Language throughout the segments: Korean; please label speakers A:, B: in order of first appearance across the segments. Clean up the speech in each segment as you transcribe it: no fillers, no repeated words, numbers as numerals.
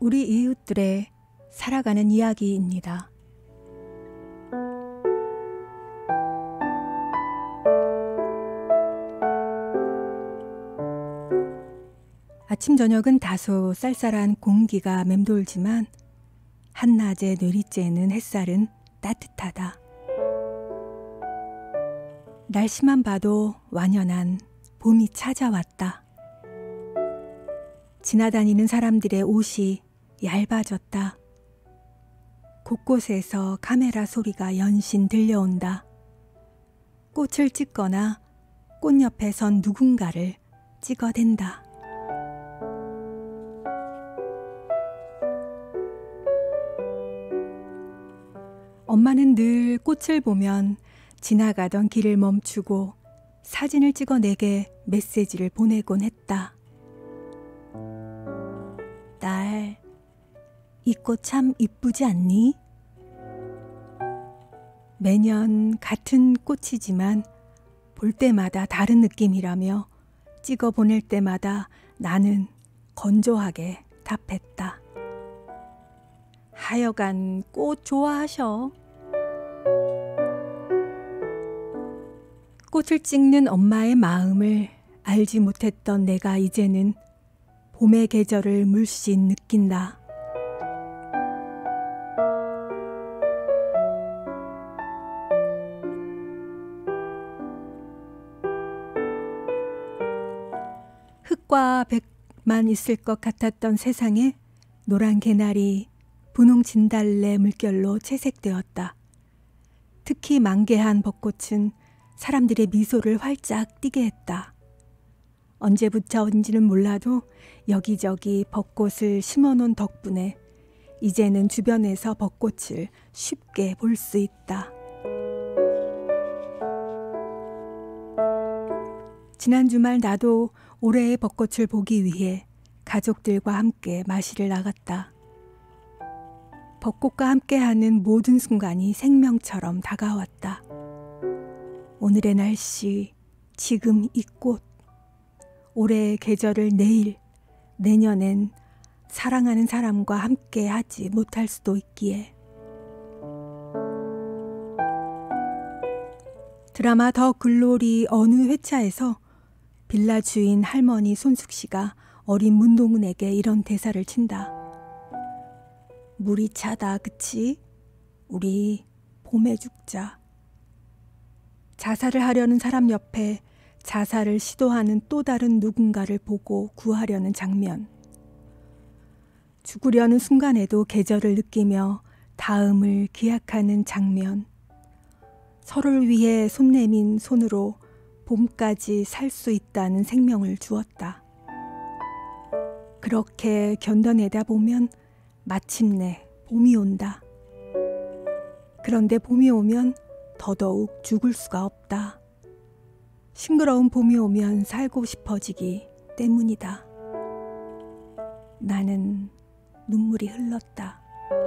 A: 우리 이웃들의 살아가는 이야기입니다. 아침 저녁은 다소 쌀쌀한 공기가 맴돌지만 한낮의 느릿째는 햇살은 따뜻하다. 날씨만 봐도 완연한 봄이 찾아왔다. 지나다니는 사람들의 옷이 얇아졌다. 곳곳에서 카메라 소리가 연신 들려온다. 꽃을 찍거나 꽃 옆에 선 누군가를 찍어댄다. 엄마는 늘 꽃을 보면 지나가던 길을 멈추고 사진을 찍어 내게 메시지를 보내곤 했다. 딸, 이 꽃 참 이쁘지 않니? 매년 같은 꽃이지만 볼 때마다 다른 느낌이라며 찍어 보낼 때마다 나는 건조하게 답했다. 하여간 꽃 좋아하셔. 꽃을 찍는 엄마의 마음을 알지 못했던 내가 이제는 봄의 계절을 물씬 느낀다. 흙과 백만 있을 것 같았던 세상에 노란 개나리, 분홍 진달래 물결로 채색되었다. 특히 만개한 벚꽃은 사람들의 미소를 활짝 띠게 했다. 언제부터인지는 몰라도 여기저기 벚꽃을 심어놓은 덕분에 이제는 주변에서 벚꽃을 쉽게 볼 수 있다. 지난 주말 나도 올해의 벚꽃을 보기 위해 가족들과 함께 마시를 나갔다. 벚꽃과 함께하는 모든 순간이 생명처럼 다가왔다. 오늘의 날씨, 지금 이 꽃, 올해의 계절을 내일, 내년엔 사랑하는 사람과 함께 하지 못할 수도 있기에. 드라마 더 글로리 어느 회차에서 빌라 주인 할머니 손숙 씨가 어린 문동은에게 이런 대사를 친다. 물이 차다, 그치? 우리 봄에 죽자. 자살을 하려는 사람 옆에 자살을 시도하는 또 다른 누군가를 보고 구하려는 장면. 죽으려는 순간에도 계절을 느끼며 다음을 기약하는 장면. 서로를 위해 손 내민 손으로 봄까지 살 수 있다는 생명을 주었다. 그렇게 견뎌내다 보면 마침내 봄이 온다. 그런데 봄이 오면 더더욱 죽을 수가 없다. 싱그러운 봄이 오면 살고 싶어지기 때문이다. 나는 눈물이 흘렀다.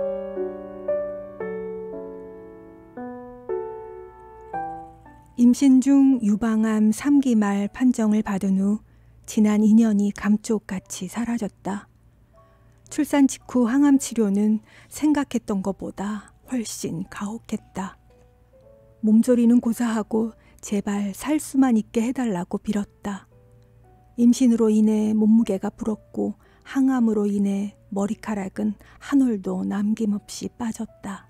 A: 임신 중 유방암 3기 말 판정을 받은 후 지난 2년이 감쪽같이 사라졌다. 출산 직후 항암 치료는 생각했던 것보다 훨씬 가혹했다. 몸조리는 고사하고 제발 살 수만 있게 해달라고 빌었다. 임신으로 인해 몸무게가 불었고 항암으로 인해 머리카락은 한 올도 남김없이 빠졌다.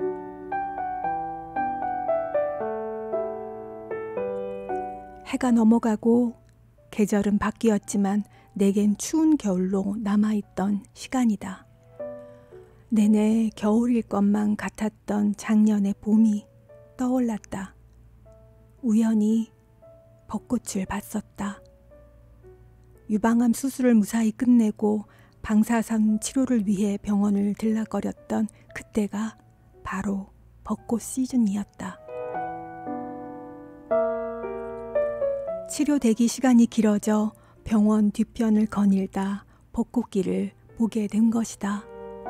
A: 해가 넘어가고 계절은 바뀌었지만 내겐 추운 겨울로 남아있던 시간이다. 내내 겨울일 것만 같았던 작년의 봄이 떠올랐다. 우연히 벚꽃을 봤었다. 유방암 수술을 무사히 끝내고 방사선 치료를 위해 병원을 들락거렸던 그때가 바로 벚꽃 시즌이었다. 치료 대기 시간이 길어져 병원 뒤편을 거닐다 벚꽃길을 보게 된 것이다.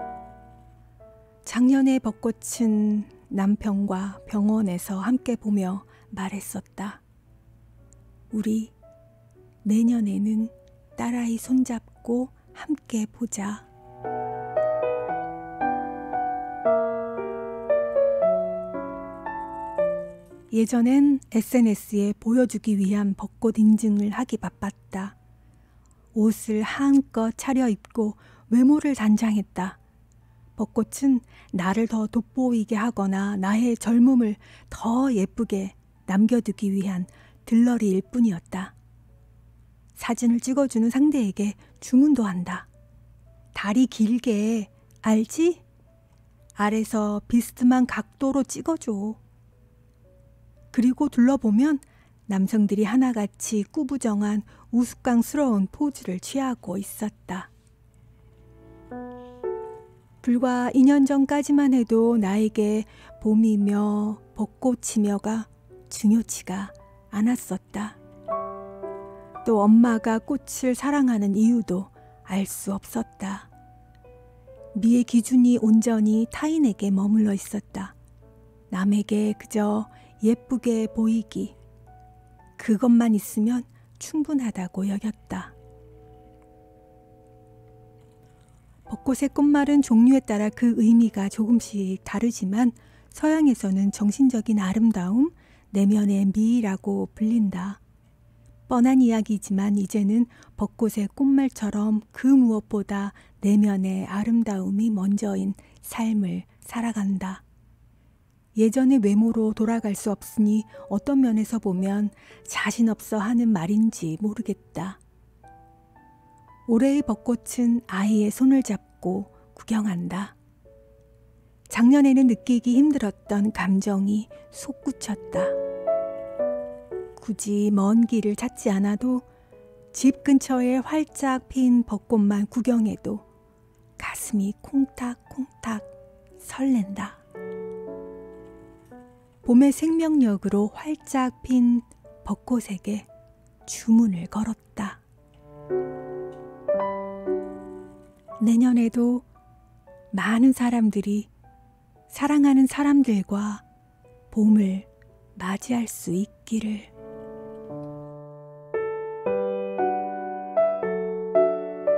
A: 작년의 벚꽃은 남편과 병원에서 함께 보며 말했었다. 우리 내년에는 딸아이 손잡고 함께 보자. 예전엔 SNS에 보여주기 위한 벚꽃 인증을 하기 바빴다. 옷을 한껏 차려입고 외모를 단장했다. 벚꽃은 나를 더 돋보이게 하거나 나의 젊음을 더 예쁘게 남겨두기 위한 들러리일 뿐이었다. 사진을 찍어주는 상대에게 주문도 한다. 다리 길게, 알지? 아래서 비스듬한 각도로 찍어줘. 그리고 둘러보면 남성들이 하나같이 꾸부정한 우스꽝스러운 포즈를 취하고 있었다. 불과 2년 전까지만 해도 나에게 봄이며 벚꽃이며가 중요치가 않았었다. 또 엄마가 꽃을 사랑하는 이유도 알 수 없었다. 미의 기준이 온전히 타인에게 머물러 있었다. 남에게 그저 예쁘게 보이기, 그것만 있으면 충분하다고 여겼다. 벚꽃의 꽃말은 종류에 따라 그 의미가 조금씩 다르지만 서양에서는 정신적인 아름다움, 내면의 미라고 불린다. 뻔한 이야기지만 이제는 벚꽃의 꽃말처럼 그 무엇보다 내면의 아름다움이 먼저인 삶을 살아간다. 예전의 외모로 돌아갈 수 없으니 어떤 면에서 보면 자신 없어 하는 말인지 모르겠다. 올해의 벚꽃은 아이의 손을 잡고 구경한다. 작년에는 느끼기 힘들었던 감정이 솟구쳤다. 굳이 먼 길을 찾지 않아도 집 근처에 활짝 핀 벚꽃만 구경해도 가슴이 콩닥콩닥 설렌다. 봄의 생명력으로 활짝 핀 벚꽃에게 주문을 걸었다. 내년에도 많은 사람들이 사랑하는 사람들과 봄을 맞이할 수 있기를.